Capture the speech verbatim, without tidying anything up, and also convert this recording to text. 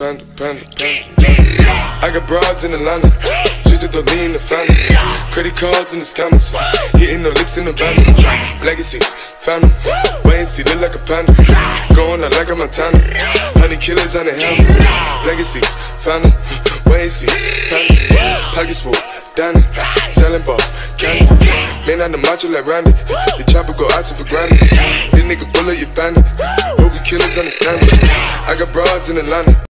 Panda, panda, panda. I got broads in Atlanta, just to lean the family. Credit cards in the scammers, hitting the licks in the van. Legacies, family, wait and see, look like a panda. Going out like a Montana, honey killers on the helmets. Legacies, family, wait and see, family. Pockets full, Danny, selling ball, candy. Man on the macho like Randy, the chopper go out to for granted. This nigga bullet, you bandit. Hope you killers understand it. I got broads in Atlanta.